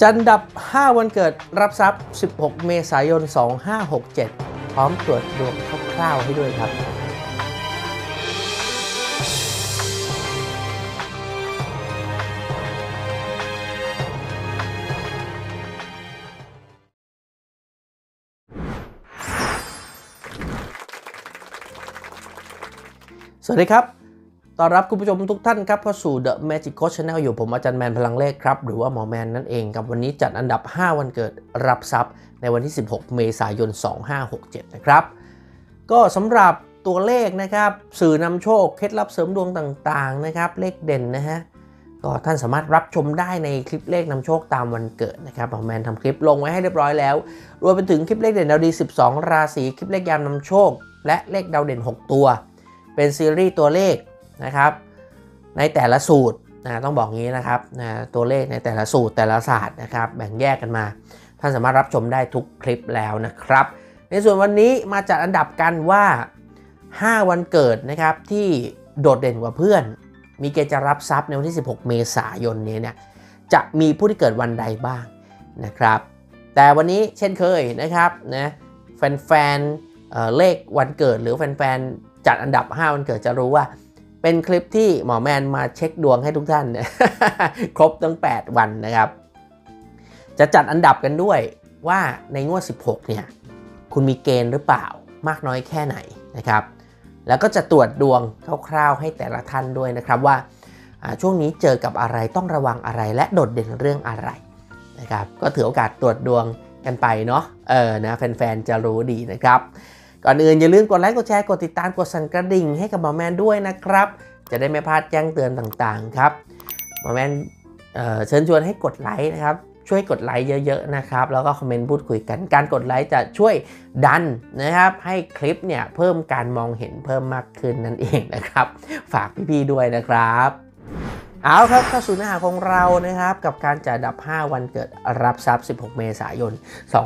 จัดอันดับ5วันเกิดรับทรัพย์16 เมษายน 2567พร้อมตรวจดวงคร่าวๆให้ด้วยครับสวัสดีครับต้อนรับคุณผู้ชมทุกท่านครับเข้าสู่ The Magic Coach Channel อยู่ผมอาจารย์แมนพลังเลขครับหรือว่าหมอแมนนั่นเองกับวันนี้จัดอันดับ5วันเกิดรับทรัพย์ในวันที่16 เมษายน 2567นะครับก็สำหรับตัวเลขนะครับสื่อนำโชคเคล็ดลับเสริมดวงต่างๆนะครับเลขเด่นนะฮะก็ท่านสามารถรับชมได้ในคลิปเลขนำโชคตามวันเกิดนะครับหมอแมนทำคลิปลงไว้ให้เรียบร้อยแล้วรวมไปถึงคลิปเลขเด่นดาวดี12ราศีคลิปเลขยามนำโชคและเลขดาวเด่น6ตัวเป็นซีรีส์ตัวเลขนะครับในแต่ละสูตรต้องบอกงี้นะครับตัวเลขในแต่ละสูตรแต่ละศาสตร์นะครับแบ่งแยกกันมาท่านสามารถรับชมได้ทุกคลิปแล้วนะครับในส่วนวันนี้มาจัดอันดับกันว่า5วันเกิดนะครับที่โดดเด่นกว่าเพื่อนมีเกณฑ์จะรับทรัพย์ในวันที่16 เมษายนนี้เนี่ยจะมีผู้ที่เกิดวันใดบ้างนะครับแต่วันนี้เช่นเคยนะครับนะแฟนๆเลขวันเกิดหรือแฟนๆจัดอันดับ5วันเกิดจะรู้ว่าเป็นคลิปที่หมอแมนมาเช็คดวงให้ทุกท่าน ครบตั้ง8วันนะครับจะจัดอันดับกันด้วยว่าในงวด16เนี่ยคุณมีเกณฑ์หรือเปล่ามากน้อยแค่ไหนนะครับแล้วก็จะตรวจดวงคร่าวๆให้แต่ละท่านด้วยนะครับว่าช่วงนี้เจอกับอะไรต้องระวังอะไรและโดดเด่นเรื่องอะไรนะครับก็ถือโอกาสตรวจดวงกันไปเนาะนะแฟนๆจะรู้ดีนะครับก่อนอื่นอย่าลืมกดไลค์กดแชร์กดติดตามกดสั่นกระดิ่งให้กับหมอแมนด้วยนะครับจะได้ไม่พลาดแจ้งเตือนต่างๆครับหมอแมนเชิญชวนให้กดไลค์นะครับช่วยกดไลค์เยอะๆนะครับแล้วก็คอมเมนต์พูดคุยกันการกดไลค์จะช่วยดันนะครับให้คลิปเนี่ยเพิ่มการมองเห็นเพิ่มมากขึ้นนั่นเองนะครับฝากพี่ๆด้วยนะครับเอาครับเข้าสู่เนื้อหาของเรานะครับกับการจัดอันดับ5วันเกิดรับทรัพย์16 เมษายน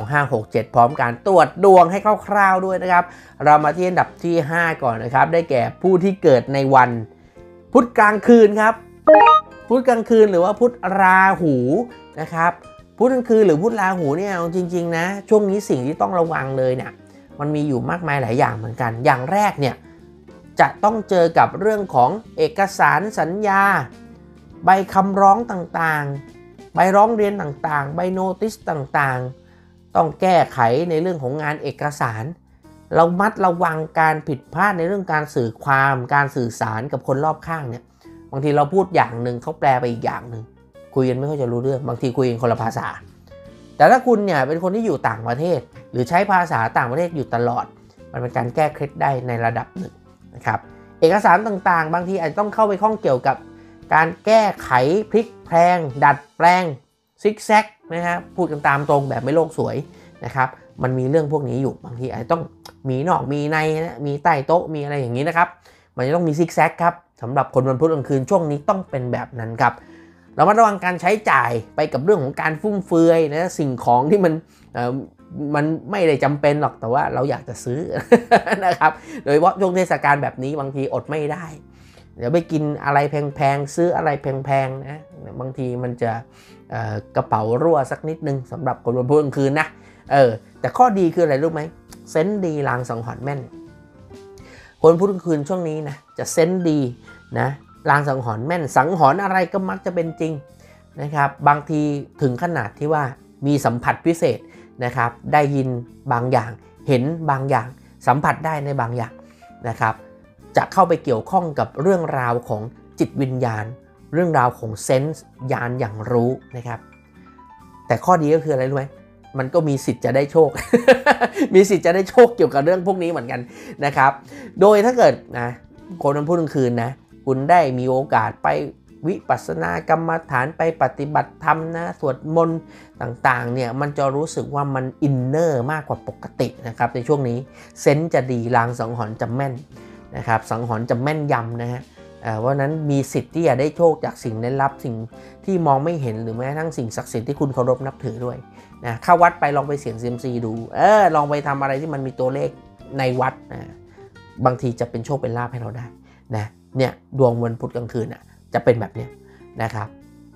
2567พร้อมการตรวจดวงให้คร่าวๆด้วยนะครับเรามาที่อันดับที่5ก่อนนะครับได้แก่ผู้ที่เกิดในวันพุธกลางคืนครับพุธกลางคืนหรือว่าพุธราหูนะครับพุธกลางคืนหรือพุธราหูเนี่ยจริงๆนะช่วงนี้สิ่งที่ต้องระวังเลยเนี่ยมันมีอยู่มากมายหลายอย่างเหมือนกันอย่างแรกเนี่ยจะต้องเจอกับเรื่องของเอกสารสัญญาใบคำร้องต่างๆใบร้องเรียนต่างๆใบโนติสต่างๆต้องแก้ไขในเรื่องของงานเอกสารเรามัดระวังการผิดพลาดในเรื่องการสื่อความการสื่อสารกับคนรอบข้างเนี่ยบางทีเราพูดอย่างหนึ่งเขาแปลไปอีกอย่างหนึ่งคุยกันไม่ค่อยจะรู้เรื่องบางทีคุยกันคนละภาษาแต่ถ้าคุณเนี่ยเป็นคนที่อยู่ต่างประเทศหรือใช้ภาษาต่างประเทศอยู่ตลอดมันเป็นการแก้เคล็ดได้ในระดับหนึ่งนะครับเอกสารต่างๆบางทีอาจจะต้องเข้าไปข้องเกี่ยวกับการแก้ไขพลิกแพลงดัดแปลงซิกแซกนะครับพูดกันตามตรงแบบไม่โลกสวยนะครับมันมีเรื่องพวกนี้อยู่บางทีอาจจะต้องมีนอกมีในนะมีใต้โต๊ะมีอะไรอย่างนี้นะครับมันจะต้องมีซิกแซกครับสำหรับคนวันพุธกลางคืนช่วงนี้ต้องเป็นแบบนั้นครับเรามาระวังการใช้จ่ายไปกับเรื่องของการฟุ่มเฟือยนะสิ่งของที่มันไม่ได้จำเป็นหรอกแต่ว่าเราอยากจะซื้อ นะครับโดยเฉพาะช่วงเทศกาลแบบนี้บางทีอดไม่ได้เดี๋ยวไปกินอะไรแพงๆซื้ออะไรแพงๆนะบางทีมันจะกระเป๋ารั่วสักนิดนึงสำหรับคนวันพุธกลางคืนนะแต่ข้อดีคืออะไรรู้ไหมเซนส์ดีลางสังหรณ์แม่นคนพุธกลางคืนช่วงนี้นะจะเซนส์ดีนะลางสังหรณ์แม่นสังหรณ์อะไรก็มักจะเป็นจริงนะครับบางทีถึงขนาดที่ว่ามีสัมผัสพิเศษนะครับได้ยินบางอย่างเห็นบางอย่างสัมผัสได้ในบางอย่างนะครับจะเข้าไปเกี่ยวข้องกับเรื่องราวของจิตวิญญาณเรื่องราวของเซนส์ญาณอย่างรู้นะครับแต่ข้อดีก็คืออะไรรู้ไหมมันก็มีสิทธิ์จะได้โชค มีสิทธิ์จะได้โชคเกี่ยวกับเรื่องพวกนี้เหมือนกันนะครับโดยถ้าเกิดนะคนวันพุธกลางคืนนะคุณได้มีโอกาสไปวิปัสสนากรรมฐานไปปฏิบัติธรรมนะสวดมนต์ต่างๆเนี่ยมันจะรู้สึกว่ามันอินเนอร์มากกว่าปกตินะครับในช่วงนี้เซนส์จะดีลางสังหรณ์จะแม่นนะครับสังหรณ์จะแม่นยำนะฮะเพราะนั้นมีสิทธิ์ที่จะได้โชคจากสิ่งลี้ลับสิ่งที่มองไม่เห็นหรือแม้กระทั่งสิ่งศักดิ์สิทธิ์ที่คุณเคารพนับถือด้วยนะเข้าวัดไปลองไปเสี่ยงเซียมซีดูลองไปทำอะไรที่มันมีตัวเลขในวัดนะบางทีจะเป็นโชคเป็นลาภให้เราได้นะเนี่ยดวงวันพุธกลางคืนจะเป็นแบบนี้นะครับ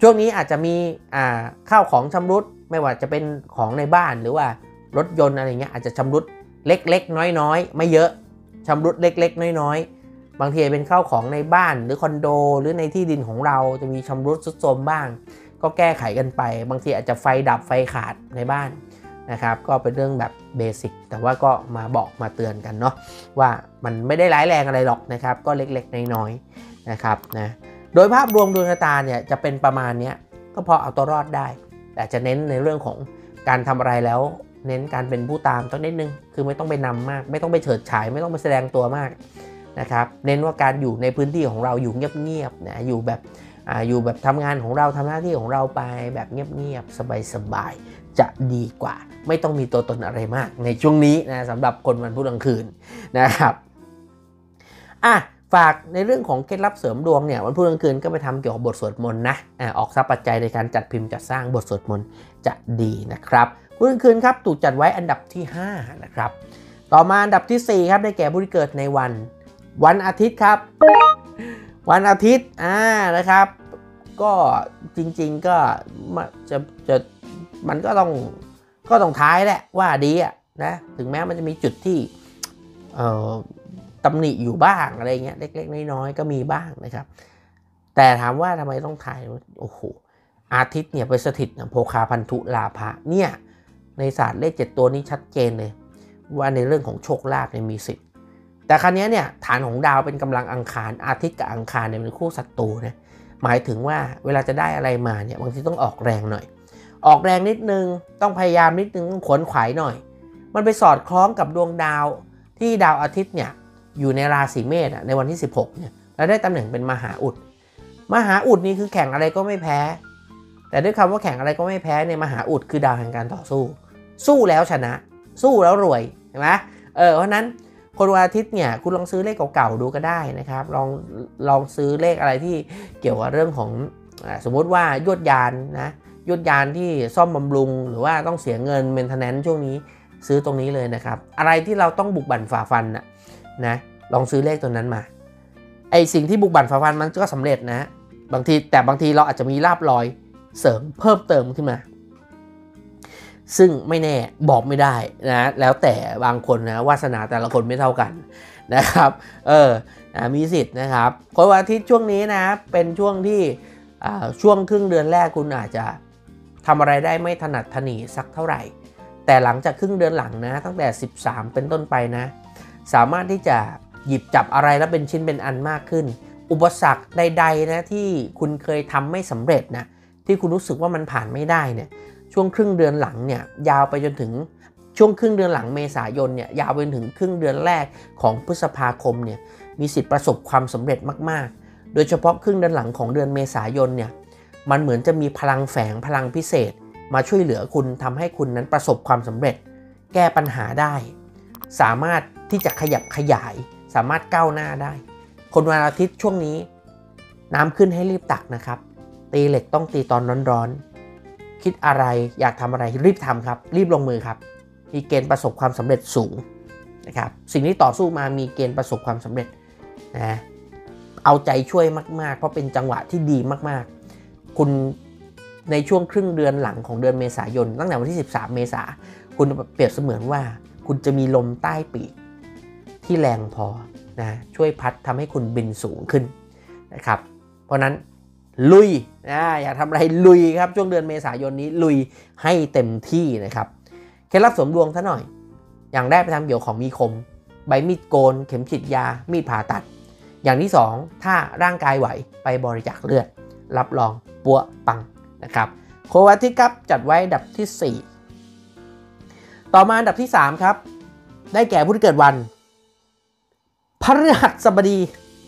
ช่วงนี้อาจจะมีข้าวของชำรุดไม่ว่าจะเป็นของในบ้านหรือว่ารถยนต์อะไรเงี้ยอาจจะชำรุดเล็กๆน้อยๆไม่เยอะชำรุดเล็กๆน้อยๆบางทีเป็นข้าวของในบ้านหรือคอนโดหรือในที่ดินของเราจะมีชำรุดทรุดโทรมบ้างก็แก้ไขกันไปบางทีอาจจะไฟดับไฟขาดในบ้านนะครับก็เป็นเรื่องแบบเบสิกแต่ว่าก็มาบอกมาเตือนกันเนาะว่ามันไม่ได้ร้ายแรงอะไรหรอกนะครับก็เล็กๆน้อยๆนะครับนะโดยภาพรวมดวงชะตาเนี่ยจะเป็นประมาณนี้ก็พอเอาตัวรอดได้แต่จะเน้นในเรื่องของการทำอะไรแล้วเน้นการเป็นผู้ตามต้องนิดนึงคือไม่ต้องไปนำมากไม่ต้องไปเฉิดฉายไม่ต้องไปแสดงตัวมากนะครับเน้นว่าการอยู่ในพื้นที่ของเราอยู่เงียบๆนะอยู่แบบทำงานของเราทำหน้าที่ของเราไปแบบเงียบๆสบายๆจะดีกว่าไม่ต้องมีตัวตนอะไรมากในช่วงนี้นะสำหรับคนวันพุธกลางคืนนะครับฝากในเรื่องของเคล็ดลับเสริมดวงเนี่ยวันพุธกลางคืนก็ไปทำเกี่ยวกับบทสวดมนต์นะออกทรัพย์ปัจจัยในการจัดพิมพ์จัดสร้างบทสวดมนต์จะดีนะครับพุธกลางคืนครับถูกจัดไว้อันดับที่5นะครับต่อมาอันดับที่4ครับได้แก่ผู้ที่เกิดในวันอาทิตย์ครับวันอาทิตย์นะครับก็จริงๆก็จะมันก็ต้องท้ายแหละว่าดีนะถึงแม้มันจะมีจุดที่ตำหนิอยู่บ้างอะไรเงี้ยเล็กๆน้อยๆก็มีบ้างนะครับแต่ถามว่าทำไมต้องถ่ายโอ้โหอาทิตย์เนี่ยไปสถิตโภคาพันธุลาภะเนี่ยในศาสตร์เลข7ตัวนี้ชัดเจนเลยว่าในเรื่องของโชคลาภเนี่ยมีสิทธิ์แต่ครั้นี้เนี่ยฐานของดาวเป็นกำลังอังคารอาทิตย์กับอังคารเนี่ยเป็นคู่ศัตรูนะหมายถึงว่าเวลาจะได้อะไรมาเนี่ยบางทีต้องออกแรงหน่อยออกแรงนิดนึงต้องพยายามนิดนึงต้องขวนขวายหน่อยมันไปสอดคล้องกับดวงดาวที่ดาวอาทิตย์เนี่ยอยู่ในราศีเมษในวันที่16เนี่ยแล้วได้ตำแหน่งเป็นมหาอุดนี่คือแข่งอะไรก็ไม่แพ้แต่ด้วยคำว่าแข่งอะไรก็ไม่แพ้ในมหาอุดคือดาวแห่งการต่อสู้แล้วชนะสู้แล้วรวยเห็นไหมเพราะนั้นคนวันอาทิตย์เนี่ยคุณลองซื้อเลขเก่าๆดูก็ได้นะครับลองซื้อเลขอะไรที่เกี่ยวกับเรื่องของสมมุติว่ายวดยานที่ซ่อมบำรุงหรือว่าต้องเสียเงินเมนเทนแนนซ์ช่วงนี้ซื้อตรงนี้เลยนะครับอะไรที่เราต้องบุกบั่นฝ่าฟันนะลองซื้อเลขตัวนั้นมาไอสิ่งที่บุกบั่นฝ่าฟันมันก็สำเร็จนะบางทีเราอาจจะมีลาภลอยเสริมเพิ่มเติมขึ้นมาซึ่งไม่แน่บอกไม่ได้นะแล้วแต่บางคนนะวาสนาแต่ละคนไม่เท่ากันนะครับมีสิทธิ์นะครับคนวันอาทิตย์ช่วงนี้นะเป็นช่วงที่ช่วงครึ่งเดือนแรกคุณอาจจะทำอะไรได้ไม่ถนัดถนีสักเท่าไหร่แต่หลังจากครึ่งเดือนหลังนะตั้งแต่13เป็นต้นไปนะสามารถที่จะหยิบจับอะไรแล้วเป็นชิ้นเป็นอันมากขึ้นอุปสรรคใดๆนะที่คุณเคยทำไม่สำเร็จนะที่คุณรู้สึกว่ามันผ่านไม่ได้เนี่ยช่วงครึ่งเดือนหลังเนี่ยยาวไปจนถึงช่วงครึ่งเดือนหลังเมษายนเนี่ยยาวไปจนถึงครึ่งเดือนแรกของพฤษภาคมเนี่ยมีสิทธิ์ประสบความสำเร็จมากๆโดยเฉพาะครึ่งเดือนหลังของเดือนเมษายนเนี่ยมันเหมือนจะมีพลังแฝงพลังพิเศษมาช่วยเหลือคุณทำให้คุณนั้นประสบความสำเร็จแก้ปัญหาได้สามารถที่จะขยับขยายสามารถก้าวหน้าได้คนวันอาทิตย์ช่วงนี้น้ำขึ้นให้รีบตักนะครับตีเหล็กต้องตีตอนร้อนๆคิดอะไรอยากทำอะไรรีบทำครับรีบลงมือครับมีเกณฑ์ประสบความสำเร็จสูงนะครับสิ่งที่ต่อสู้มามีเกณฑ์ประสบความสำเร็จนะเอาใจช่วยมากๆเพราะเป็นจังหวะที่ดีมากๆคุณในช่วงครึ่งเดือนหลังของเดือนเมษายนตั้งแต่วันที่13เมษายนคุณเปรียบเสมือนว่าคุณจะมีลมใต้ปีกที่แรงพอนะช่วยพัดทำให้คุณบินสูงขึ้นนะครับเพราะนั้นลุยอยากทำอะไรลุยครับช่วงเดือนเมษายนนี้ลุยให้เต็มที่นะครับเคล็ดลับเสริมดวงซะหน่อยอย่างแรกไปทำเกี่ยวของมีคมใบมีดโกนเข็มฉีดยามีดผ่าตัดอย่างที่2ถ้าร่างกายไหวไปบริจาคเลือดรับรองปัวปังนะครับโควัติครับจัดไว้อันดับที่4ต่อมาอันดับที่3ครับได้แก่ผู้ที่เกิดวันพฤหัสบดี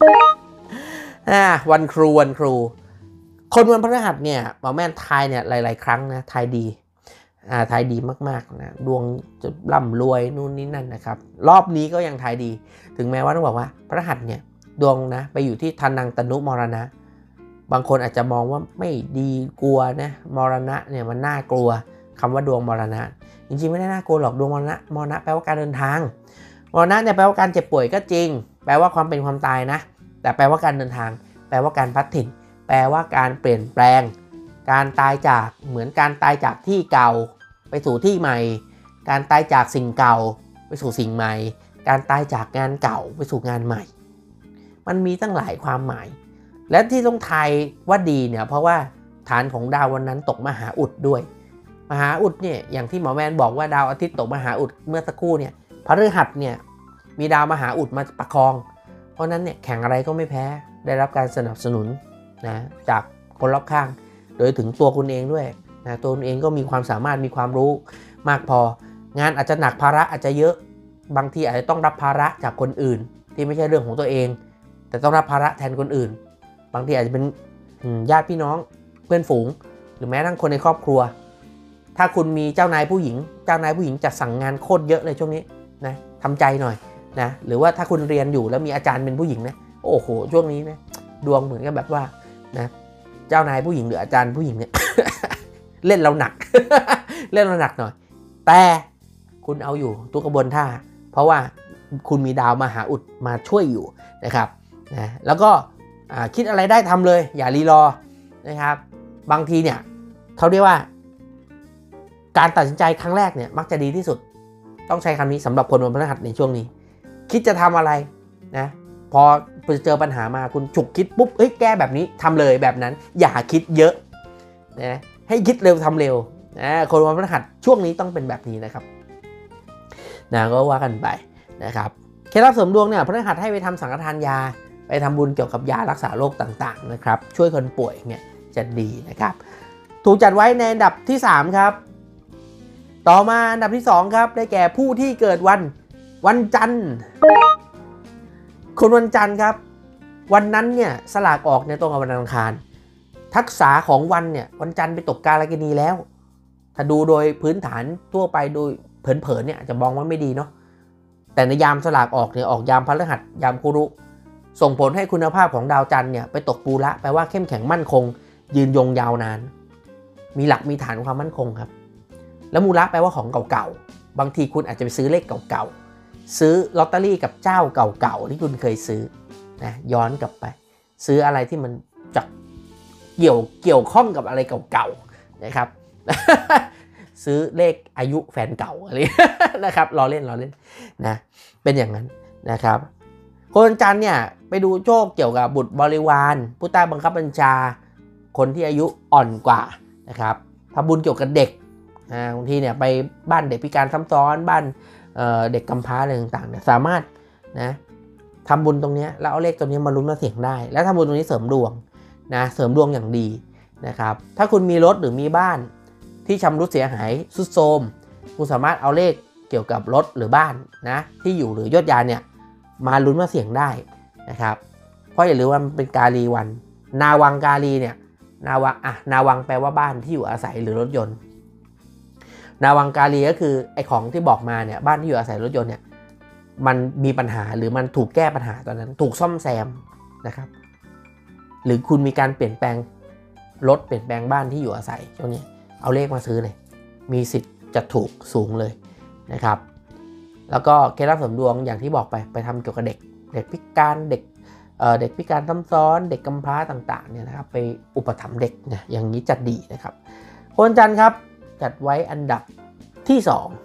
วันครูคนวันพฤหัสเนี่ยหมอแม่นทายเนี่ยหลายๆครั้งนะทายดีมากๆนะดวงจะร่ำรวยนู่นนี่นั่นนะครับรอบนี้ก็ยังทายดีถึงแม้ว่าต้องบอกว่าพฤหัสเนี่ยดวงนะไปอยู่ที่ทานังตนุมรณะบางคนอาจจะมองว่าไม่ดีกลัวนะมรณะเนี่ยมันน่ากลัวคำว่าดวงมรณะจริงๆไม่ได้น่ากลัวหรอกดวงมรณะแปลว่าการเดินทางมรณะเนี่ยแปลว่าการเจ็บป่วยก็จริงแปลว่าความเป็นความตายนะแต่แปลว่าการเดินทางแปลว่าการพัดถิ่นแปลว่าการเปลี่ยนแปลงการตายจากเหมือนการตายจากที่เก่าไปสู่ที่ใหม่การตายจากสิ่งเก่าไปสู่สิ่งใหม่การตายจากงานเก่าไปสู่งานใหม่มันมีตั้งหลายความหมายและที่ต้องทายว่าดีเนี่ยเพราะว่าฐานของดาววันนั้นตกมหาอุดด้วยมหาอุดเนี่ยอย่างที่หมอแมนบอกว่าดาวอาทิตย์ตกมหาอุดเมื่อสักครู่เนี่ยพฤหัสเนี่ยมีดาวมหาอุดมาประคองเพราะนั้นเนี่ยแข่งอะไรก็ไม่แพ้ได้รับการสนับสนุนนะจากคนรอบข้างโดยถึงตัวคุณเองด้วยนะตัวคุณเองก็มีความสามารถมีความรู้มากพองานอาจจะหนักภาระอาจจะเยอะบางทีอาจจะต้องรับภาระจากคนอื่นที่ไม่ใช่เรื่องของตัวเองแต่ต้องรับภาระแทนคนอื่นบางทีอาจจะเป็นญาติพี่น้องเพื่อนฝูงหรือแม้ทั้งคนในครอบครัวถ้าคุณมีเจ้านายผู้หญิงจะสั่งงานโคตรเยอะเลยช่วงนี้นะทำใจหน่อยนะหรือว่าถ้าคุณเรียนอยู่แล้วมีอาจารย์เป็นผู้หญิงนะโอ้โหช่วงนี้นะดวงเหมือนกับแบบว่านะเจ้านายผู้หญิงหรืออาจารย์ผู้หญิงเนี่ย เล่นเราหนัก เล่นเราหนักหน่อยแต่คุณเอาอยู่ทุกกระบวนท่าเพราะว่าคุณมีดาวมหาอุดมาช่วยอยู่นะครับนะแล้วก็คิดอะไรได้ทำเลยอย่ารีรอนะครับบางทีเนี่ยเขาเรียกว่าการตัดสินใจครั้งแรกเนี่ยมักจะดีที่สุดต้องใช้คำนี้สำหรับคนวันพฤหัสในช่วงนี้คิดจะทำอะไรนะพอเจอปัญหามาคุณฉุกคิดปุ๊บแก้แบบนี้ทำเลยแบบนั้นอย่าคิดเยอะนะให้คิดเร็วทำเร็วนะคนวันพฤหัสช่วงนี้ต้องเป็นแบบนี้นะครับนะก็ว่ากันไปนะครับเคล็ดลับเสริมดวงเนี่ยพฤหัสให้ไปทำสังฆทานยาไปทำบุญเกี่ยวกับยารักษาโรคต่างๆนะครับช่วยคนป่วยเนี่ยจะดีนะครับถูกจัดไว้ในอันดับที่3ครับต่อมาอันดับที่2ครับได้แก่ผู้ที่เกิดวันจันทร์คนวันจันทร์ครับวันนั้นเนี่ยสลากออกในตรงกับวันอังคารทักษะของวันเนี่ยวันจันทร์ไปตกกาลกิณีแล้วถ้าดูโดยพื้นฐานทั่วไปโดยเผินๆเนี่ยจะมองว่าไม่ดีเนาะแต่ในยามสลากออกเนี่ยออกยามพฤหัสยามคุรุส่งผลให้คุณภาพของดาวจันทร์เนี่ยไปตกปูระแปลว่าเข้มแข็งมั่นคงยืนยงยาวนานมีหลักมีฐานความมั่นคงครับแล้วมูระแปลว่าของเก่าๆบางทีคุณอาจจะไปซื้อเลขเก่าๆซื้อลอตเตอรี่กับเจ้าเก่าๆที่คุณเคยซื้อนะย้อนกลับไปซื้ออะไรที่มันจักเกี่ยวข้องกับอะไรเก่าๆนะครับ ซื้อเลขอายุแฟนเก่าอะไร นะครับล้อเล่นนะเป็นอย่างนั้นนะครับคนจันทร์เนี่ยไปดูโชคเกี่ยวกับบุตรบริวารผู้ใต้บังคับบัญชาคนที่อายุอ่อนกว่านะครับทำบุญเกี่ยวกับเด็กบางทีเนี่ยไปบ้านเด็กพิการซ้ำซ้อนบ้านเด็กกำพร้าอะไรต่างๆเนี่ยสามารถนะทำบุญตรงนี้แล้วเอาเลขตรงนี้มาลุ้นมาเสี่ยงได้แล้วทำบุญตรงนี้เสริมดวงนะเสริมดวงอย่างดีนะครับถ้าคุณมีรถหรือมีบ้านที่ชำรุดเสียหายทรุดโทรมคุณสามารถเอาเลขเกี่ยวกับรถหรือบ้านนะที่อยู่หรือยศยานเนี่ยมาลุ้นมาเสี่ยงได้นะครับเพราะอย่าลืมว่ามันเป็นกาลีวันนาวังกาลีเนี่ยนาวังแปลว่าบ้านที่อยู่อาศัยหรือรถยนต์นาวังกาลีก็คือไอ้ของที่บอกมาเนี่ยบ้านที่อยู่อาศัยรถยนต์เนี่ยมันมีปัญหาหรือมันถูกแก้ปัญหาตอนนั้นถูกซ่อมแซมนะครับหรือคุณมีการเปลี่ยนแปลงรถเปลี่ยนแปลงบ้านที่อยู่อาศัยช่วงนี้เอาเลขมาซื้อเลยมีสิทธิ์จะถูกสูงเลยนะครับแล้วก็เคล็ดลับเสริมดวงอย่างที่บอกไปทำเกี่ยวกับเด็กพิการเด็กพิการซ้ำซ้อนเด็กกำพร้าต่างๆเนี่ยนะครับไปอุปถัมภ์เด็กเนี่ยอย่างนี้จัดดีนะครับคนจันทร์ครับจัดไว้อันดับที่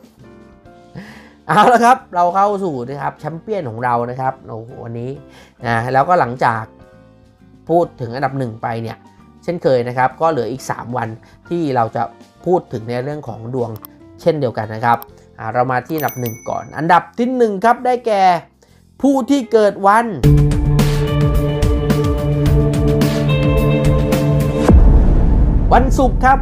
2เอาละครับเราเข้าสู่นะครับแชมเปี้ยนของเรานะครับวันนี้นะแล้วก็หลังจากพูดถึงอันดับ1ไปเนี่ยเช่นเคยนะครับก็เหลืออีก3วันที่เราจะพูดถึงในเรื่องของดวงเช่นเดียวกันนะครับเรามาที่อันดับ1ก่อนอันดับที่1ครับได้แก่ผู้ที่เกิดวันศุกร์ครับ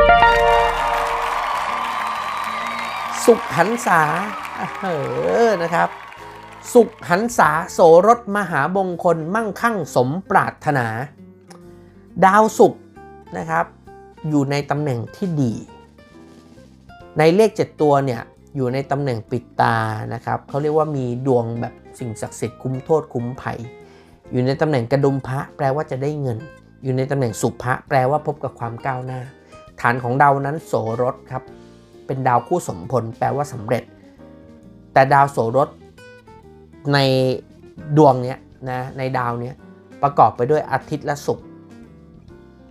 ศุกร์หันษานะครับศุกร์หันษาโสรสมหามงคลมั่งคั่งสมปรารถนาดาวศุกร์นะครับอยู่ในตำแหน่งที่ดีในเลข7ตัวเนี่ยอยู่ในตำแหน่งปิดตานะครับเขาเรียกว่ามีดวงแบบสิ่งศักดิ์สิทธิ์คุ้มโทษคุ้มภัยอยู่ในตำแหน่งกระดุมพระแปลว่าจะได้เงินอยู่ในตำแหน่งสุภะแปลว่าพบกับความก้าวหน้าฐานของดาวนั้นโสรสครับเป็นดาวคู่สมพลแปลว่าสำเร็จแต่ดาวโสรสในดวงเนี้ยนะในดาวเนี้ยประกอบไปด้วยอาทิตย์และศุกร์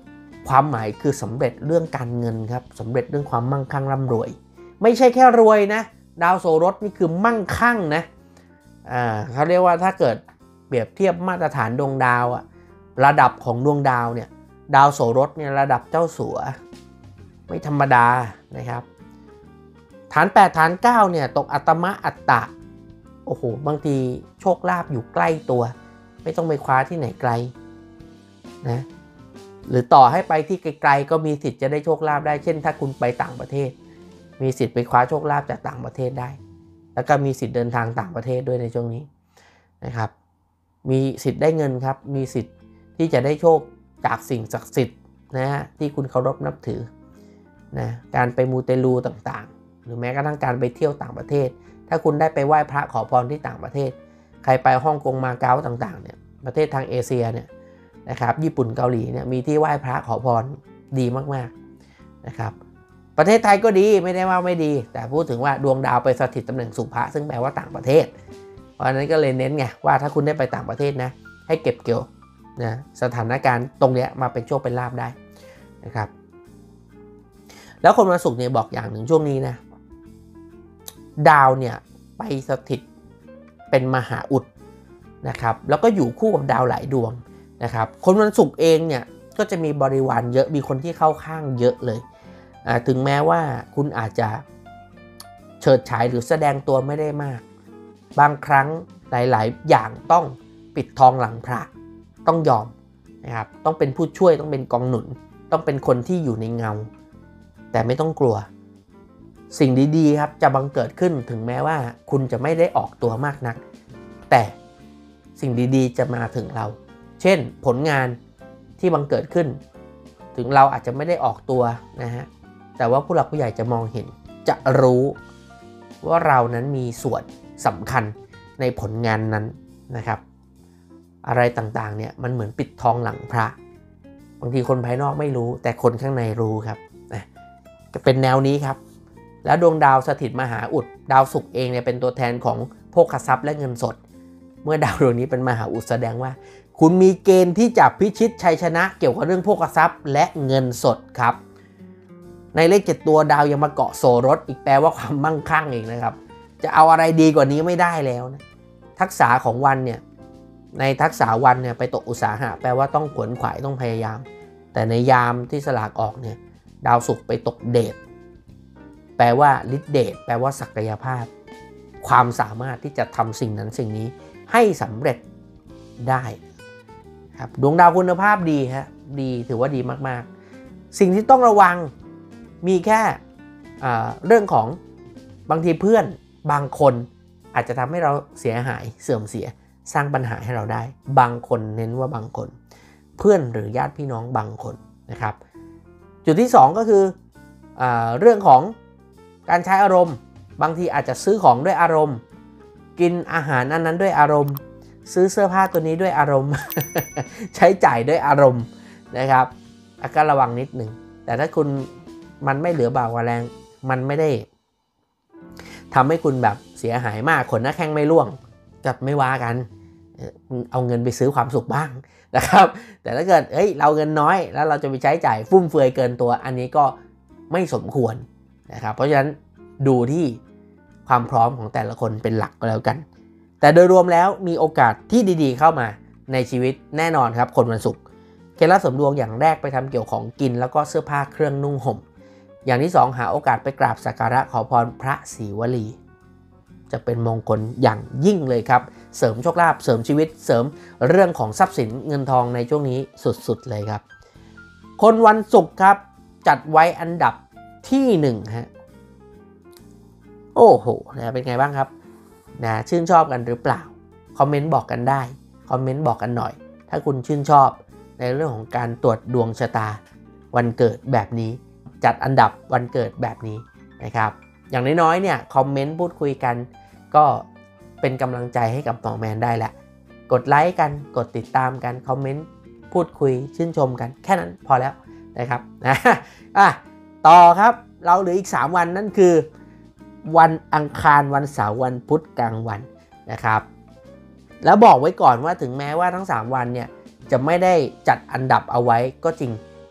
ความหมายคือสำเร็จเรื่องการเงินครับสำเร็จเรื่องความมั่งคั่งร่ำรวยไม่ใช่แค่รวยนะดาวโสรถนี่คือมั่งคั่งนะเขาเรียกว่าถ้าเกิดเปรียบเทียบมาตรฐานดวงดาวระดับของดวงดาวเนี่ยดาวโสรถเนี่ยระดับเจ้าสัวไม่ธรรมดานะครับฐาน8ฐาน9เนี่ยตกอัตมะอัตตะโอ้โหบางทีโชคลาภอยู่ใกล้ตัวไม่ต้องไปคว้าที่ไหนไกลนะหรือต่อให้ไปที่ไกลๆก็มีสิทธิ์จะได้โชคลาภได้เช่นถ้าคุณไปต่างประเทศมีสิทธิ์ไปคว้าโชคลาภจากต่างประเทศได้แล้วก็มีสิทธิ์เดินทางต่างประเทศด้วยในช่วงนี้นะครับมีสิทธิ์ได้เงินครับมีสิทธิ์ที่จะได้โชคจากสิ่งศักดิ์สิทธิ์นะฮะที่คุณเคารพนับถือนะการไปมูเตลูต่างๆหรือแม้กระทั่งการไปเที่ยวต่างประเทศถ้าคุณได้ไปไหว้พระขอพรที่ต่างประเทศใครไปฮ่องกงมาเก๊าต่างๆเนี่ยประเทศทางเอเชียเนี่ยนะครับญี่ปุ่นเกาหลีเนี่ยมีที่ไหว้พระขอพรดีมากๆนะครับประเทศไทยก็ดีไม่ได้ว่าไม่ดีแต่พูดถึงว่าดวงดาวไปสถิตตำแหน่งสุภะซึ่งแปลว่าต่างประเทศเพราะฉะนั้นก็เลยเน้นไงว่าถ้าคุณได้ไปต่างประเทศนะให้เก็บเกี่ยวนะสถานการณ์ตรงนี้มาเป็นโชคเป็นลาภได้นะครับแล้วคนวันศุกร์เนี่ยบอกอย่างหนึ่งช่วงนี้นะดาวเนี่ยไปสถิตเป็นมหาอุดนะครับแล้วก็อยู่คู่กับดาวหลายดวงนะครับคนวันศุกร์เองเนี่ยก็จะมีบริวารเยอะมีคนที่เข้าข้างเยอะเลยถึงแม้ว่าคุณอาจจะเฉิดฉายหรือแสดงตัวไม่ได้มากบางครั้งหลายๆอย่างต้องปิดทองหลังพระต้องยอมนะครับต้องเป็นผู้ช่วยต้องเป็นกองหนุนต้องเป็นคนที่อยู่ในเงาแต่ไม่ต้องกลัวสิ่งดีๆครับจะบังเกิดขึ้นถึงแม้ว่าคุณจะไม่ได้ออกตัวมากนักแต่สิ่งดีๆจะมาถึงเราเช่นผลงานที่บังเกิดขึ้นถึงเราอาจจะไม่ได้ออกตัวนะฮะแต่ว่าผู้หลักผู้ใหญ่จะมองเห็นจะรู้ว่าเรานั้นมีส่วนสำคัญในผลงานนั้นนะครับอะไรต่างๆเนี่ยมันเหมือนปิดทองหลังพระบางทีคนภายนอกไม่รู้แต่คนข้างในรู้ครับจะเป็นแนวนี้ครับแล้วดวงดาวสถิตมหาอุดดาวศุกร์เองเนี่ยเป็นตัวแทนของโภคทรัพย์และเงินสดเมื่อดาวดวงนี้เป็นมหาอุดแสดงว่าคุณมีเกณฑ์ที่จะพิชิตชัยชนะเกี่ยวกับเรื่องโภคทรัพย์และเงินสดครับในเลข7ตัวดาวยังมาเกาะโสรถอีกแปลว่าความมั่งคั่งเองนะครับจะเอาอะไรดีกว่านี้ไม่ได้แล้วนะทักษะของวันเนี่ยในทักษะวันเนี่ยไปตกอุตสาหะแปลว่าต้องขวนขวายต้องพยายามแต่ในยามที่สลากออกเนี่ยดาวศุกร์ไปตกเดชแปลว่าฤทธิ์เดชแปลว่าศักยภาพความสามารถที่จะทำสิ่งนั้นสิ่งนี้ให้สำเร็จได้ครับดวงดาวคุณภาพดีฮะดีถือว่าดีมากๆสิ่งที่ต้องระวังมีแค่เรื่องของบางทีเพื่อนบางคนอาจจะทำให้เราเสียหายเสื่อมเสียสร้างปัญหาให้เราได้บางคนเน้นว่าบางคนเพื่อนหรือญาติพี่น้องบางคนนะครับจุดที่2ก็คือเรื่องของการใช้อารมณ์บางทีอาจจะซื้อของด้วยอารมณ์กินอาหารอันนั้นด้วยอารมณ์ซื้อเสื้อผ้าตัวนี้ด้วยอารมณ์ ใช้จ่ายด้วยอารมณ์นะครับก็ระวังนิดหนึ่งแต่ถ้าคุณมันไม่เหลือบากว่าแรงมันไม่ได้ทำให้คุณแบบเสียหายมากขนหน้าแข้งไม่ร่วงก็ไม่ว่ากันเอาเงินไปซื้อความสุขบ้างนะครับแต่ถ้าเกิดเราเงินน้อยแล้วเราจะไปใช้จ่ายฟุ่มเฟือยเกินตัวอันนี้ก็ไม่สมควรนะครับเพราะฉะนั้นดูที่ความพร้อมของแต่ละคนเป็นหลักก็แล้วกันแต่โดยรวมแล้วมีโอกาสที่ดีๆเข้ามาในชีวิตแน่นอนครับคนวันศุกร์เคล็ดลับเสริมดวงอย่างแรกไปทำเกี่ยวของกินแล้วก็เสื้อผ้าเครื่องนุ่งห่มอย่างที่2หาโอกาสไปกราบสักการะขอพรพระศรีวลีจะเป็นมงคลอย่างยิ่งเลยครับเสริมโชคลาภเสริมชีวิตเสริมเรื่องของทรัพย์สินเงินทองในช่วงนี้สุดๆเลยครับคนวันศุกร์ครับจัดไว้อันดับที่1ฮะโอ้โหนะเป็นไงบ้างครับนะชื่นชอบกันหรือเปล่าคอมเมนต์บอกกันได้คอมเมนต์บอกกันหน่อยถ้าคุณชื่นชอบในเรื่องของการตรวจดวงชะตาวันเกิดแบบนี้จัดอันดับวันเกิดแบบนี้นะครับอย่างน้อยๆเนี่ยคอมเมนต์พูดคุยกันก็เป็นกำลังใจให้กับหมอแมนได้แหละกดไลค์กันกดติดตามกันคอมเมนต์พูดคุยชื่นชมกันแค่นั้นพอแล้วนะครับต่อครับเราเหลืออีก3วันนั่นคือวันอังคารวันเสาร์วันพุธกลางวันนะครับแล้วบอกไว้ก่อนว่าถึงแม้ว่าทั้ง3วันเนี่ยจะไม่ได้จัดอันดับเอาไว้ก็จริง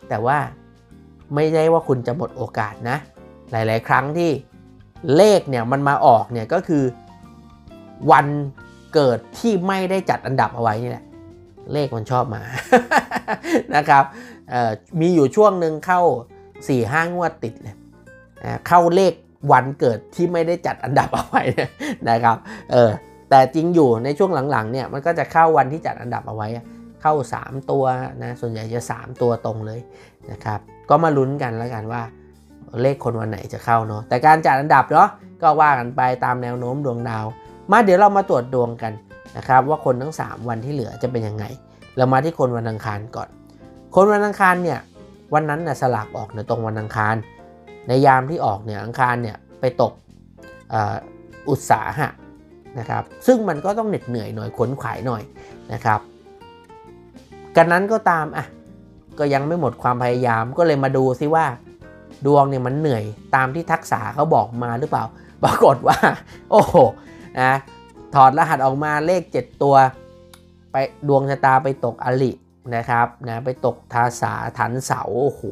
แต่ว่าไม่ได้ว่าคุณจะหมดโอกาสนะหลายๆครั้งที่เลขเนี่ยมันมาออกเนี่ยก็คือวันเกิดที่ไม่ได้จัดอันดับเอาไว้นี่แหละเลขมันชอบมา นะครับมีอยู่ช่วงหนึ่งเข้า 4-5 งวดติดเลยเข้าเลขวันเกิดที่ไม่ได้จัดอันดับเอาไว้นะครับแต่จริงอยู่ในช่วงหลังๆเนี่ยมันก็จะเข้าวันที่จัดอันดับเอาไว้เข้า3ตัวนะส่วนใหญ่จะ3ตัวตรงเลยนะครับก็มาลุ้นกันแล้วกันว่าเลขคนวันไหนจะเข้าเนาะแต่การจัดอันดับเนาะก็ว่ากันไปตามแนวโน้มดวงดาวมาเดี๋ยวเรามาตรวจดวงกันนะครับว่าคนทั้ง3วันที่เหลือจะเป็นยังไงเรามาที่คนวันอังคารก่อนคนวันอังคารเนี่ยวันนั้นนะสลากออกในตรงวันอังคารในยามที่ออกเนี่ยอังคารเนี่ยไปตกอุตสาหะนะครับซึ่งมันก็ต้องเหน็ดเหนื่อยหน่อยขนขวายหน่อยนะครับกันนั้นก็ตามก็ยังไม่หมดความพยายามก็เลยมาดูซิว่าดวงเนี่ยมันเหนื่อยตามที่ทักษะเขาบอกมาหรือเปล่าปรากฏว่าโอ้โหนะถอดรหัสออกมาเลข7ตัวไปดวงชะตาไปตกอรินะครับนะไปตกทาสาถันเสาโอ้โห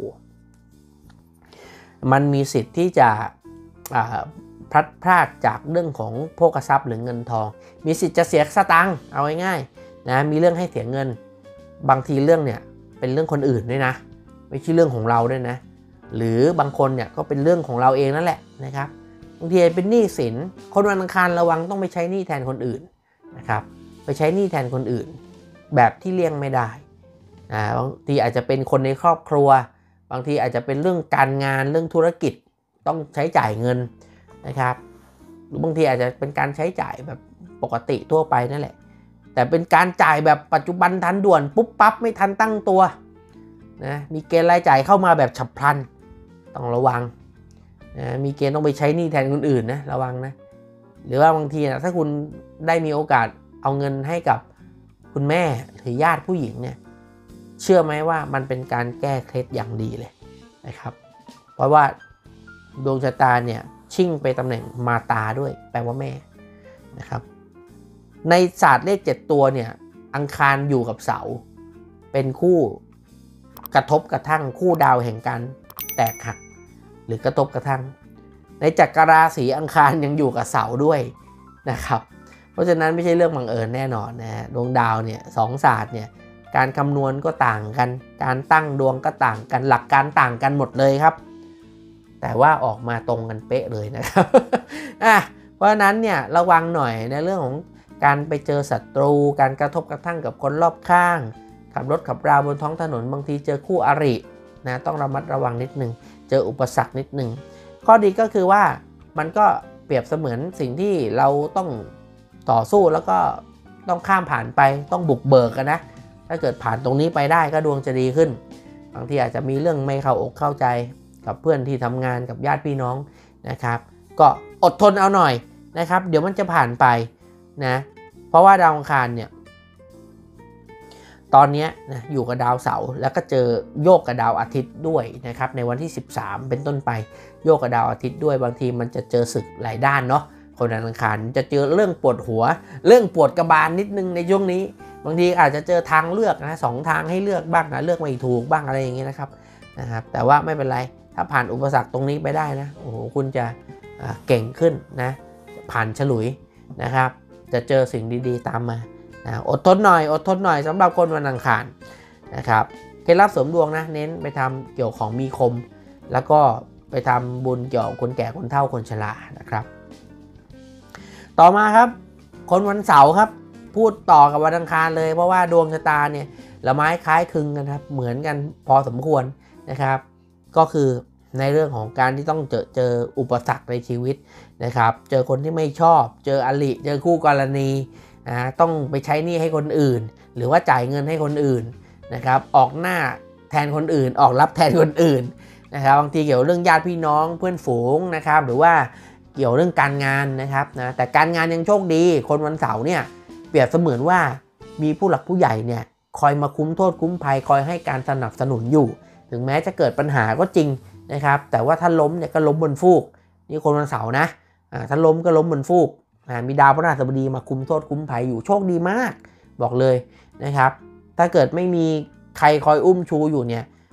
มันมีสิทธิ์ที่จะพลัดพรากจากเรื่องของโภคทรัพย์หรือเงินทองมีสิทธิ์จะเสียสตังค์เอาง่ายๆนะมีเรื่องให้เสียเงินบางทีเรื่องเนี่ยเป็นเรื่องคนอื่นด้วยนะไม่ใช่เรื่องของเราด้วยนะหรือบางคนเนี่ยก็เป็นเรื่องของเราเองนั่นแหละนะครับบางทีเป็นหนี้สินคนวันอังคารระวังต้องไปใช้หนี้แทนคนอื่นนะครับไปใช้หนี้แทนคนอื่นแบบที่เลี่ยงไม่ได้บางทีอาจจะเป็นคนในครอบครัวบางทีอาจจะเป็นเรื่องการงานเรื่องธุรกิจต้องใช้จ่ายเงินนะครับหรือบางทีอาจจะเป็นการใช้จ่ายแบบปกติทั่วไปนั่นแหละแต่เป็นการจ่ายแบบปัจจุบันทันด่วนปุ๊บปั๊บไม่ทันตั้งตัวนะมีเกณฑ์รายจ่ายเข้ามาแบบฉับพลันต้องระวังนะมีเกณฑ์ต้องไปใช้หนี้แทนคนอื่นนะระวังนะหรือว่าบางทีนะถ้าคุณได้มีโอกาสเอาเงินให้กับคุณแม่หรือญาติผู้หญิงเนี่ยเชื่อไหมว่ามันเป็นการแก้เคล็ดอย่างดีเลยนะครับเพราะว่าดวงชะตาเนี่ยชิ่งไปตำแหน่งมาตาด้วยแปลว่าแม่นะครับในศาสตร์เลข7ตัวเนี่ยอังคารอยู่กับเสาเป็นคู่กระทบกระทั่งคู่ดาวแห่งการแตกหักหรือกระทบกระทั่งในจักรราศีอังคารยังอยู่กับเสาด้วยนะครับเพราะฉะนั้นไม่ใช่เรื่องบังเอิญแน่นอนนะดวงดาวเนี่ย2ศาสตร์เนี่ยการคำนวณก็ต่างกันการตั้งดวงก็ต่างกันหลักการต่างกันหมดเลยครับแต่ว่าออกมาตรงกันเป๊ะเลยนะครับเพราะฉะนั้นเนี่ยระวังหน่อยในเรื่องของการไปเจอศัตรูการกระทบกระทั่งกับคนรอบข้างขับรถขับราบนท้องถนนบางทีเจอคู่อรินะต้องระมัดระวังนิดนึงเจออุปสรรคนิดนึงข้อดีก็คือว่ามันก็เปรียบเสมือนสิ่งที่เราต้องต่อสู้แล้วก็ต้องข้ามผ่านไปต้องบุกเบิกกันนะถ้าเกิดผ่านตรงนี้ไปได้ก็ดวงจะดีขึ้นบางทีอาจจะมีเรื่องไม่เข้าอกเข้าใจกับเพื่อนที่ทำงานกับญาติพี่น้องนะครับก็อดทนเอาหน่อยนะครับเดี๋ยวมันจะผ่านไปนะเพราะว่าดาวอังคารเนี่ยตอนนี้นะอยู่กับดาวเสาร์แล้วก็เจอโยกกับดาวอาทิตย์ด้วยนะครับในวันที่13เป็นต้นไปโยกกับดาวอาทิตย์ด้วยบางทีมันจะเจอศึกหลายด้านเนาะคนวันอังคารจะเจอเรื่องปวดหัวเรื่องปวดกระบาลนิดนึงในช่วงนี้บางทีอาจจะเจอทางเลือกนะ2 ทางให้เลือกบ้างนะเลือกไม่ถูกบ้างอะไรอย่างเงี้ยนะครับแต่ว่าไม่เป็นไรถ้าผ่านอุปสรรคตรงนี้ไปได้นะโอ้โหคุณจะเก่งขึ้นนะผ่านฉลุยนะครับจะเจอสิ่งดีๆตามมาอดทนหน่อยสำหรับคนวันอังคารนะครับเคล็ดลับเสริมดวงนะเน้นไปทำเกี่ยวของมีคมแล้วก็ไปทำบุญเกี่ยวกับคนแก่คนเฒ่าคนชรานะครับต่อมาครับคนวันเสาร์ครับพูดต่อกับวันอังคารเลยเพราะว่าดวงชะตาเนี่ยละไม้คล้ายคลึงกันครับเหมือนกันพอสมควรนะครับก็คือในเรื่องของการที่ต้องเจออุปสรรคในชีวิตนะครับเจอคนที่ไม่ชอบเจออริเจอคู่กรณีต้องไปใช้หนี้ให้คนอื่นหรือว่าจ่ายเงินให้คนอื่นนะครับออกหน้าแทนคนอื่นออกรับแทนคนอื่นนะครับบางทีเกี่ยวเรื่องญาติพี่น้องเพื่อนฝูงนะครับหรือว่าเกี่ยวเรื่องการงานนะครับนะแต่การงานยังโชคดีคนวันเสาร์เนี่ยเปรียบเสมือนว่ามีผู้หลักผู้ใหญ่เนี่ยคอยมาคุ้มโทษคุ้มภัยคอยให้การสนับสนุนอยู่ถึงแม้จะเกิดปัญหาก็จริงนะครับแต่ว่าถ้าล้มเนี่ยก็ล้มบนฟูกนี่คนวันเสาร์นะถ้าล้มก็ล้มบนฟูกมีดาวพฤหัสบดีมาคุ้มโทษคุ้มภัยอยู่โชคดีมากบอกเลยนะครับถ้าเกิดไม่มีใครคอยอุ้มชูอยู่เนี่ย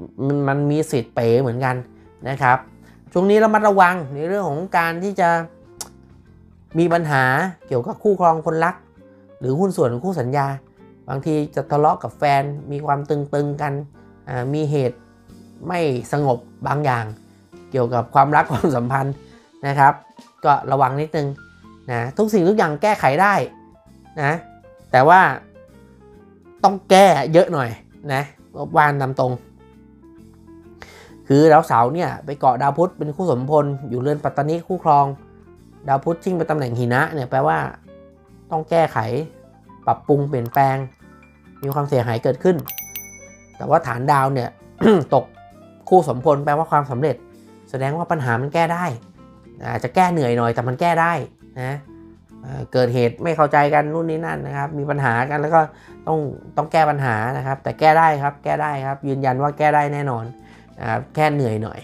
มันมีสิทธิ์เป๋เหมือนกันนะครับช่วงนี้ระมัดระวังในเรื่องของการที่จะมีปัญหาเกี่ยวกับคู่ครองคนรักหรือหุ้นส่วนคู่สัญญาบางทีจะทะเลาะกับแฟนมีความตึงๆกันมีเหตุไม่สงบบางอย่างเกี่ยวกับความรักความสัมพันธ์นะครับก็ระวังนิดนึงนะทุกสิ่งทุกอย่างแก้ไขได้นะแต่ว่าต้องแก้เยอะหน่อยนะวานตามตรงคือดาวเสาร์เนี่ยไปเกาะดาวพุธเป็นคู่สมพลอยู่เรือนปัตตานีคู่ครองดาวพุธชิ่งไปตำแหน่งหินะเนี่ยแปลว่าต้องแก้ไขปรับปรุงเปลี่ยนแปลงมีความเสียหายเกิดขึ้นแต่ว่าฐานดาวเนี่ย ตกคู่สมพลแปลว่าความสำเร็จแสดงว่าปัญหามันแก้ได้อาจจะแก้เหนื่อยหน่อยแต่มันแก้ได้นะเกิดเหตุไม่เข้าใจกันนู่นนี่นั่นนะครับมีปัญหากันแล้วก็ต้องแก้ปัญหานะครับแต่แก้ได้ครับแก้ได้ครับยืนยันว่าแก้ได้แน่นอนนะครับแค่เหนื่อยหน่อย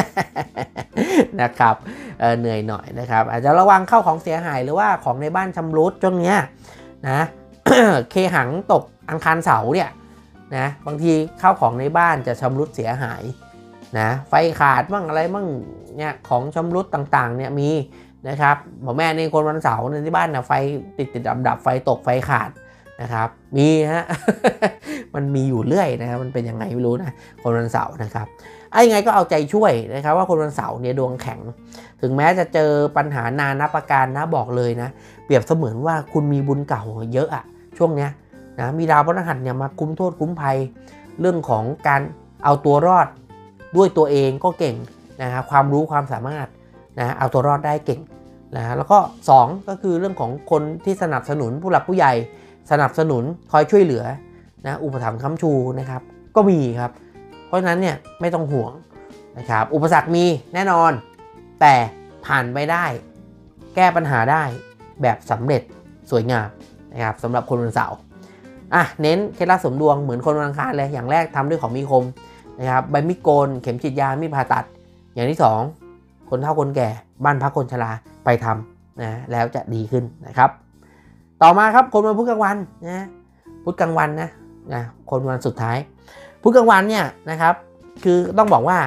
นะครับเหนื่อยหน่อยนะครับอาจจะระวังเข้าของเสียหายหรือว่าของในบ้านชำรุดช่วงเนี้ยนะ เคหังตกอังคารเสาร์เนี่ยนะบางทีข้าวของในบ้านจะชำรุดเสียหายนะไฟขาดบ้างอะไรบ้างเนี่ยของชำรุดต่างๆเนี่ยมีนะครับหมอแม่ในคนวันเสาร์ในที่บ้านนะไฟติดดับไฟตกไฟขาดนะครับมีฮะ มันมีอยู่เรื่อยนะครับมันเป็นยังไงไม่รู้นะคนวันเสาร์นะครับยังไงก็เอาใจช่วยนะครับว่าคนวันเสาร์เนี่ยดวงแข็งถึงแม้จะเจอปัญหานานับประการนะบอกเลยนะเปรียบเสมือนว่าคุณมีบุญเก่าเยอะอะช่วงเนี้ยนะมีดาวพฤหัสเนี่ยมาคุ้มโทษคุ้มภัยเรื่องของการเอาตัวรอดด้วยตัวเองก็เก่งนะครับความรู้ความสามารถนะเอาตัวรอดได้เก่งนะแล้วก็2ก็คือเรื่องของคนที่สนับสนุนผู้หลักผู้ใหญ่สนับสนุนคอยช่วยเหลือนะอุปถัมภ์ค้ำชูนะครับก็มีครับเพราะฉะนั้นเนี่ยไม่ต้องห่วงนะครับอุปสรรคมีแน่นอนแต่ผ่านไปได้แก้ปัญหาได้แบบสำเร็จสวยงามนะครับสำหรับคนวันเสาร์เน้นเคล็ดลับเสริมดวงเหมือนคนวันอังคารเลยอย่างแรกทำด้วยของมีคมนะครับใบมีดโกนเข็มฉีดยามีดผ่าตัดอย่างที่2คนเฒ่าคนแก่บ้านพักคนชราไปทำนะแล้วจะดีขึ้นนะครับต่อมาครับคนวันพุธกลางวันนะพุธกลางวันนะคนวันสุดท้ายพุธกลางวันเนี่ยนะครับคือต้องบอกว่า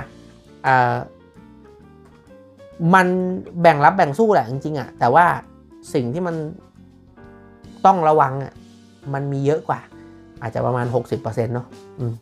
มันแบ่งรับแบ่งสู้แหละจริงๆแต่ว่าสิ่งที่มันต้องระวังมันมีเยอะกว่าอาจจะประมาณ 60% เนาะ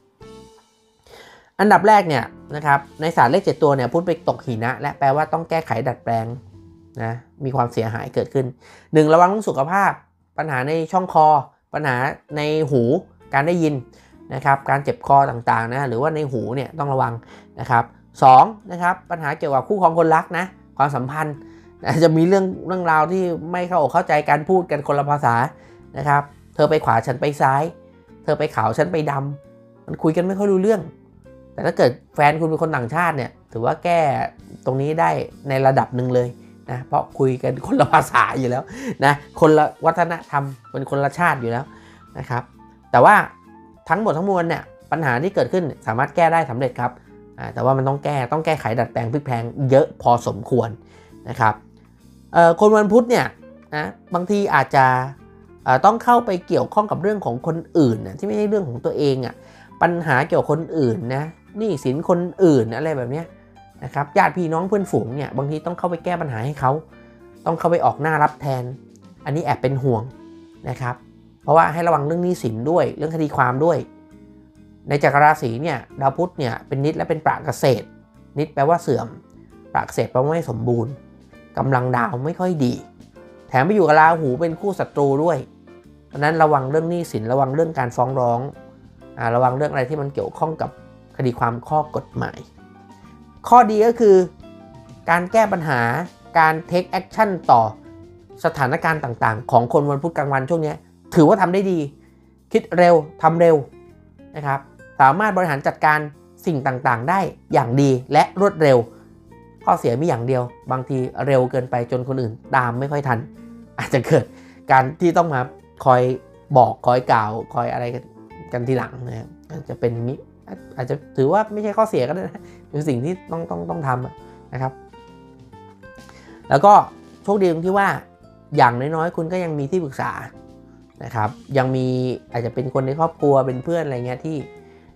อันดับแรกเนี่ยนะครับในศาสตร์เลข7ตัวเนี่ยพุธไปตกหินะและแปลว่าต้องแก้ไขดัดแปลงนะมีความเสียหายเกิดขึ้น1ระวังเรื่องสุขภาพปัญหาในช่องคอปัญหาในหูการได้ยินนะครับการเจ็บคอต่างๆนะหรือว่าในหูเนี่ยต้องระวังนะครับ2นะครับปัญหาเกี่ยวกับคู่ครองคนรักนะความสัมพันธ์จะมีเรื่องราวที่ไม่เข้าอกเข้าใจการพูดกันคนละภาษานะครับเธอไปขวาฉันไปซ้ายเธอไปขาวฉันไปดำมันคุยกันไม่ค่อยรู้เรื่องแต่ถ้าเกิดแฟนคุณเป็นคนต่างชาติเนี่ยถือว่าแก้ตรงนี้ได้ในระดับหนึ่งเลยนะเพราะคุยกันคนละภาษาอยู่แล้วนะคนละวัฒนธรรมเป็นคนละชาติอยู่แล้วนะครับแต่ว่าทั้งหมดทั้งมวลเนี่ยปัญหาที่เกิดขึ้นสามารถแก้ได้สำเร็จครับแต่ว่ามันต้องแก้ไขดัดแปลงพลิกแพลงเยอะพอสมควรนะครับคนวันพุธเนี่ยนะบางทีอาจจะต้องเข้าไปเกี่ยวข้องกับเรื่องของคนอื่นนะที่ไม่ใช่เรื่องของตัวเองปัญหาเกี่ยวกับคนอื่นนะหนี้สินคนอื่นอะไรแบบนี้นะครับญาติพี่น้องเพื่อนฝูงเนี่ยบางทีต้องเข้าไปแก้ปัญหาให้เขาต้องเข้าไปออกหน้ารับแทนอันนี้แอบเป็นห่วงนะครับเพราะว่าให้ระวังเรื่องหนี้สินด้วยเรื่องคดีความด้วยในจักรราศีเนี่ยดาวพุธเนี่ยเป็นนิดและเป็นปราเกษตรนิดแปลว่าเสื่อมปราเกษตรแปลว่าไม่สมบูรณ์กำลังดาวไม่ค่อยดีแถมไปอยู่กับราหูเป็นคู่ศัตรูด้วยเพราะนั้นระวังเรื่องหนี้สินระวังเรื่องการฟ้องร้องระวังเรื่องอะไรที่มันเกี่ยวข้องกับคดีความข้อกฎหมายข้อดีก็คือการแก้ปัญหาการ take action ต่อสถานการณ์ต่างๆของคนวันพุธกลางวันช่วงนี้ถือว่าทำได้ดีคิดเร็วทำเร็วนะครับสามารถบริหารจัดการสิ่งต่างๆได้อย่างดีและรวดเร็วข้อเสียมีอย่างเดียวบางทีเร็วเกินไปจนคนอื่นตามไม่ค่อยทันอาจจะเกิดการที่ต้องมาคอยบอกคอยกล่าวคอยอะไรกันทีหลังนะครับจะเป็นอาจจะถือว่าไม่ใช่ข้อเสียก็ได้นะเป็นสิ่งที่ต้องทำนะครับแล้วก็โชคดีตรงที่ว่าอย่างน้อยๆคุณก็ยังมีที่ปรึกษานะครับยังมีอาจจะเป็นคนในครอบครัวเป็นเพื่อนอะไรเงี้ยที่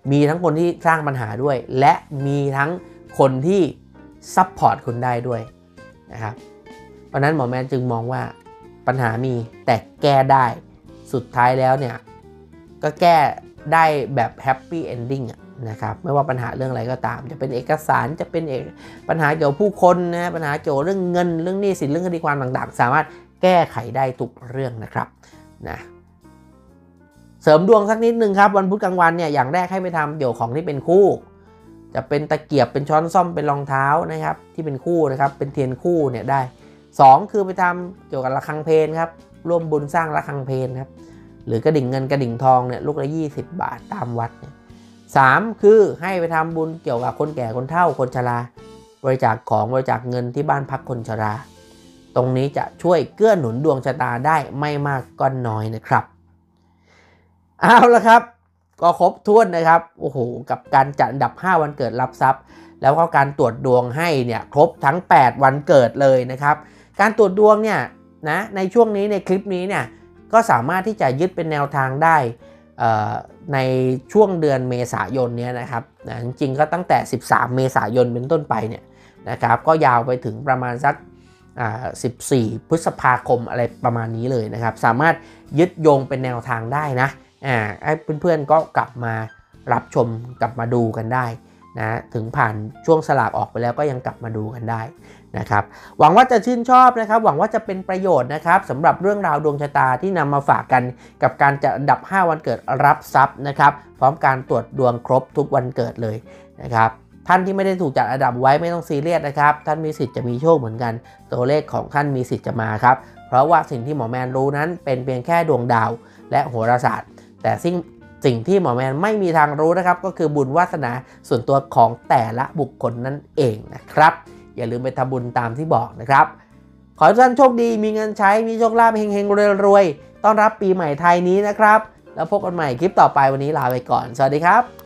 มีทั้งคนที่สร้างปัญหาด้วยและมีทั้งคนที่ซัพพอร์ตคุณได้ด้วยนะครับเพราะนั้นหมอแมนจึงมองว่าปัญหามีแต่แก้ได้สุดท้ายแล้วเนี่ยก็แก้ได้แบบแฮปปี้เอนดิ้งนะครับไม่ว่าปัญหาเรื่องอะไรก็ตามจะเป็นเอกสารจะเป็นปัญหาเกี่ยวกับผู้คนนะปัญหาเกี่ยวกับเรื่องเงินเรื่องหนี้สินเรื่องคดีความต่างๆสามารถแก้ไขได้ทุกเรื่องนะครับนะเสริมดวงสักนิดนึงครับวันพุธกลางวันเนี่ยอย่างแรกให้ไปทำเกี่ยวของที่เป็นคู่จะเป็นตะเกียบเป็นช้อนส้อมเป็นรองเท้านะครับที่เป็นคู่นะครับเป็นเทียนคู่เนี่ยได้2คือไปทำเกี่ยวกับระฆังเพลครับร่วมบุญสร้างระฆังเพลครับหรือกระดิ่งเงินกระดิ่งทองเนี่ยลูกละ20 บาทตามวัดเนี่ย3คือให้ไปทำบุญเกี่ยวกับคนแก่คนเฒ่าคนชราบริจาคของบริจาคเงินที่บ้านพักคนชราตรงนี้จะช่วยเกื้อหนุนดวงชะตาได้ไม่มากก็น้อยนะครับเอาละครับก็ครบถ้วนนะครับโอ้โหกับการจัดอันดับ5วันเกิดรับทรัพย์แล้วก็การตรวจดวงให้เนี่ยครบทั้ง8วันเกิดเลยนะครับการตรวจดวงเนี่ยนะในช่วงนี้ในคลิปนี้เนี่ยก็สามารถที่จะยึดเป็นแนวทางได้ในช่วงเดือนเมษายนนี้นะครับนะจริงๆก็ตั้งแต่13เมษายนเป็นต้นไปเนี่ยนะครับก็ยาวไปถึงประมาณสัก14พฤษภาคมอะไรประมาณนี้เลยนะครับสามารถยึดโยงเป็นแนวทางได้นะให้เพื่อนๆก็กลับมารับชมกลับมาดูกันได้นะถึงผ่านช่วงสลากออกไปแล้วก็ยังกลับมาดูกันได้นะครับหวังว่าจะชื่นชอบนะครับหวังว่าจะเป็นประโยชน์นะครับสำหรับเรื่องราวดวงชะตาที่นำมาฝากกันกับการจัดอันดับ5วันเกิดรับทรัพย์นะครับพร้อมการตรวจดวงครบทุกวันเกิดเลยนะครับท่านที่ไม่ได้ถูกจัดอันดับไว้ไม่ต้องซีเรียสนะครับท่านมีสิทธิ์จะมีโชคเหมือนกันตัวเลขของท่านมีสิทธิ์จะมาครับเพราะว่าสิ่งที่หมอแมนรู้นั้นเป็นเพียงแค่ดวงดาวและโหราศาสตร์แต่สิ่งที่หมอแมนไม่มีทางรู้นะครับก็คือบุญวาสนาส่วนตัวของแต่ละบุคคลนั่นเองนะครับอย่าลืมไปทำบุญตามที่บอกนะครับขอให้ทุกท่านโชคดีมีเงินใช้มีโชคลาภเฮงๆรวยๆต้อนรับปีใหม่ไทยนี้นะครับแล้วพบกันใหม่คลิปต่อไปวันนี้ลาไปก่อนสวัสดีครับ